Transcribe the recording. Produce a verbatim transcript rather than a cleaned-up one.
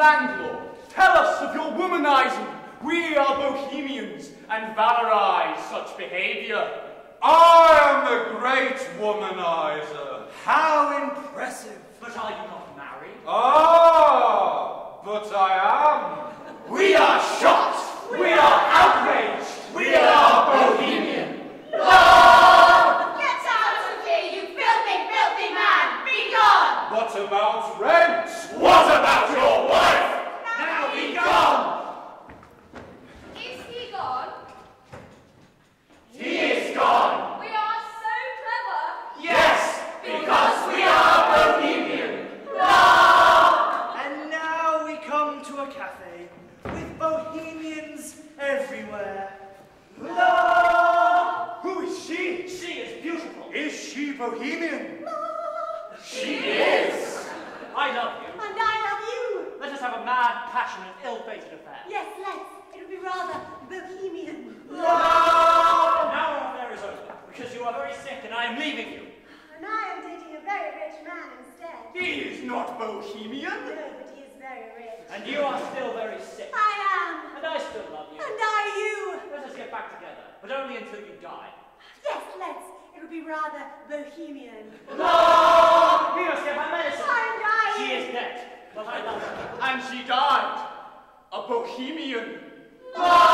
landlord, tell us of your womanizing. We are Bohemians and valorize such behavior. I am the great womanizer. How impressive. But are you not married? Ah, but I am. We are shocked. We are outraged. We are Bohemian. Oh! Get out of here, you filthy, filthy man! Be gone! What about rent? What about your wife? Now be gone. Is he gone? He is gone. We are so clever. Yes, because we are Bohemian. And now we come to a cafe with Bohemians everywhere. La! Who is she? She is beautiful. Is she Bohemian? She is. I love you. And I love you. Let us have a mad, passionate, ill-fated affair. Yes, let's. It'll be rather Bohemian. Now our affair is over, because you are very sick and I am leaving you. And I am dating a very rich man instead. He is not Bohemian. No, but he is very rich. And you are still very sick. I am. And I still love you. And I you. Let us get back together, but only until you die. Yes, let's. It'll be rather Bohemian. No! We must get her medicine. I'm dying. She is dead, but I love her. And she died. A Bohemian. No!